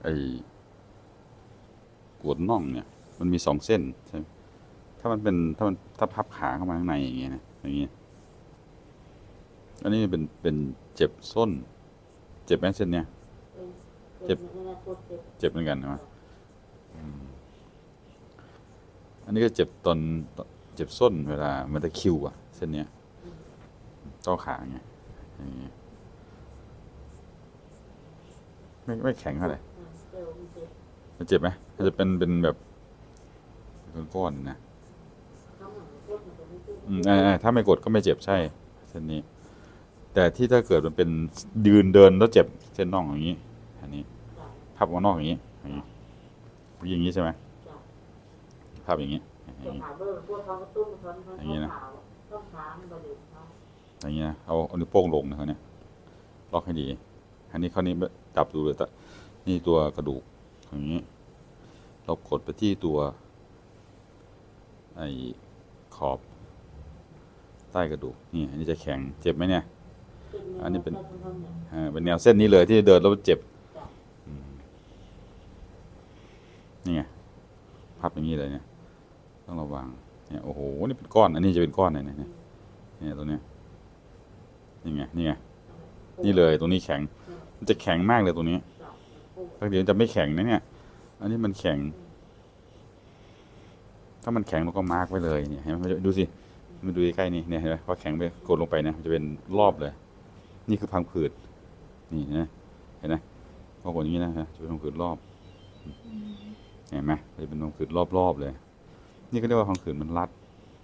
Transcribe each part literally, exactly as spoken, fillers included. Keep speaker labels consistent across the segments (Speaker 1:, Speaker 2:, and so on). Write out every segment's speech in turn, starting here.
Speaker 1: ไอ้กวดน่องเนี่ยมันมีสองเส้นใช่ไหมถ้ามันเป็นถ้ามันถ้าพับขาเข้ามาข้างในอย่างเงี้ยนะอย่างเงี้ยอันนี้เป็นเป็นเจ็บส้นเจ็บไหมเส้นเนี้ยเจ็บเจ็บเหมือนกันใช่ไหมอันนี้ก็เจ็บตอนเจ็บส้นเวลามันตะคิวอ่ะเส้นเนี้ยต้อขาไงอย่างเงี้ยไม่ไม่แข็งเท่าไหร่มันเจ็บไหมมันจะเป็นเป็นแบบเป็นก้อนนะอืมถ้าไม่กดก็ไม่เจ็บใช่เส้นนี้แต่ที่ถ้าเกิดมันเป็นยืนเดินแล้วเจ็บเส้นน่องอย่างนี้อันนี้พับออกนอกอย่างนี้อย่างนี้อย่างนี้ใช่ไหมพับอย่างนี้อย่างนี้อย่างนี้นะอย่างนี้นะเอาเอานิ้วโป้งลงนะเขาเนี่ยล็อกให้ดีอันนี้เขานี่จับดูเลยนี่ตัวกระดูกอย่างนี้เรากดไปที่ตัวไอ้ขอบใต้กระดูกนี่อันนี้จะแข็งเจ็บไหมเนี่ยอันนี้เป็นเป็นแนวเส้นนี้เลยที่เดินแล้วเจ็บนี่ไงพับอย่างนี้เลยเนี่ยต้องระวังเนี่ยโอ้โหนี่เป็นก้อนอันนี้จะเป็นก้อนเลยเนี่ยเนี่ยตัวเนี้ยนี่ไงนี่ไงนี่เลยตรงนี้แข็งมันจะแข็งมากเลยตรงนี้ถ้าเดี๋ยวจะไม่แข็งนะเนี่ยอันนี้มันแข็งถ้ามันแข็งเราก็มาร์กไว้เลยเนี่ยเห็นไหมดูสิมาดูใกล้ๆนี่เนี่ยเห็นไหมพอแข็งไปกดลงไปนะมันจะเป็นรอบเลยนี่คือพังผืดนี่นะเห็นไหมพอกดอย่างนี้นะฮะจะเป็นพังผืดรอบเห็นไหมจะเป็นพังผืดรอบๆเลยนี่ก็เรียกว่าพังผืดมันรัด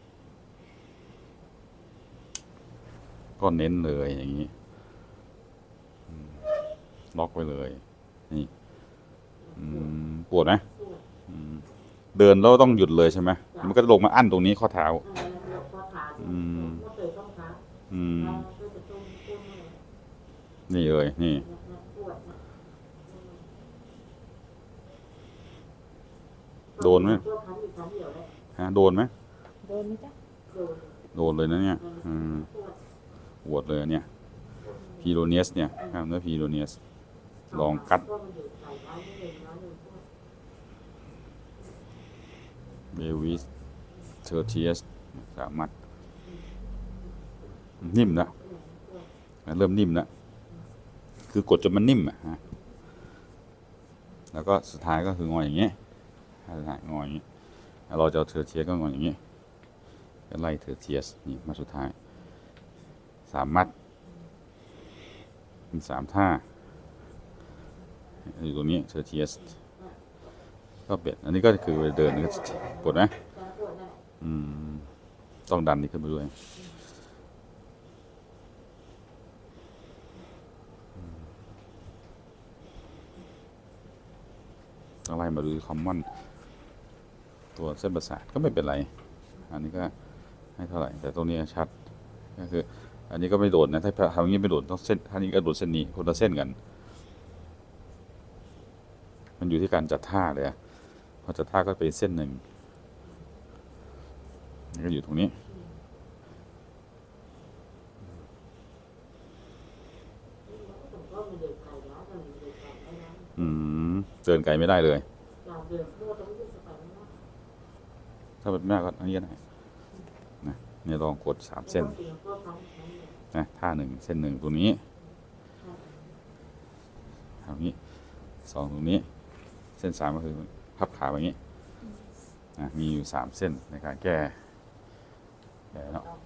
Speaker 1: ก็เน้นเลยอย่างนี้ล็อกไว้เลยนี่ปวดไหมเดินแล้วต้องหยุดเลยใช่ไหมมันก็ลงมาอั้นตรงนี้ข้อเท้าอืมอืมนี่เลยนี่โดนไหมฮะโดนไหมโดนไหมจ๊ะโดนเลยนะเนี่ยปวดเลยเนี่ยพีโรเนียสเนี่ยกล้ามเนื้อพีโรเนียสลองกัดเบวิสเทอร์เทียสสามารถนิ่มแล้วเริ่มนิ่มแล้วคือกดจนมันนิ่มอ่ะฮะแล้วก็สุดท้ายก็คืองออย่างเงี้ยสุดท้ายงออย่างเงี้ยเราจะเอาเทอร์เทียสก็งออย่างเงี้ยก็ไล่เทอร์เทียสนี่มาสุดท้ายสามมัดมีสามท่าอยู่ตรงนี้เทอร์เทียสก็เบ็ดอันนี้ก็คือเดินก็ปวดไหมอืมต้องดันนี่ขึ้นไปด้วยอะไรมาดูคอมมอนตัวเส้นประสาทก็ไม่เป็นไรอันนี้ก็ให้เท่าไหร่แต่ตรงนี้ชัดก็คืออันนี้ก็ไม่โดดนะถ้าทำอย่างนี้ไม่โดดต้องเส้นท่านี้ก็โดดเส้นนี้คนละเส้นกันมันอยู่ที่การจัดท่าเลยพอจัดท่าก็เป็นเส้นหนึ่งนี่ก็อยู่ตรงนี้อืมเดินไกลไม่ได้เลยถ้าเป็นมากก็อันนี้ก็ได้นะนี่ลองกดสามเส้นนะท่าหนึ่งเส้นหนึ่งตรงนี้ทำนี้สองตรงนี้เส้นสามก็คือพับขาแบบนี้นะมีอยู่สามเส้นในการแก้แก้แล้ว